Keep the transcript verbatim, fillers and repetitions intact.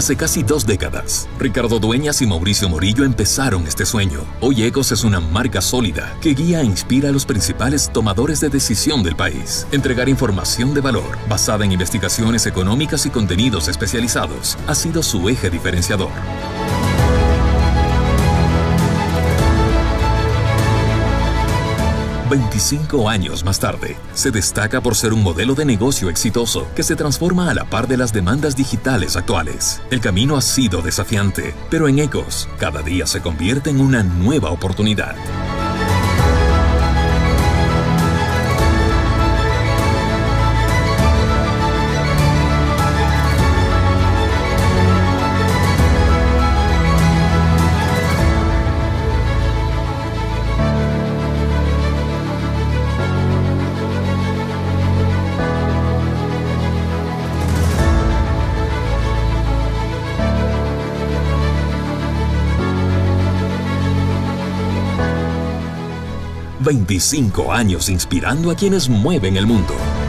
hace casi dos décadas. Ricardo Dueñas y Mauricio Morillo empezaron este sueño. Hoy Ecos es una marca sólida que guía e inspira a los principales tomadores de decisión del país. Entregar información de valor, basada en investigaciones económicas y contenidos especializados, ha sido su eje diferenciador. veinticinco años más tarde, se destaca por ser un modelo de negocio exitoso que se transforma a la par de las demandas digitales actuales. El camino ha sido desafiante, pero en Ecos, cada día se convierte en una nueva oportunidad. veinticinco años inspirando a quienes mueven el mundo.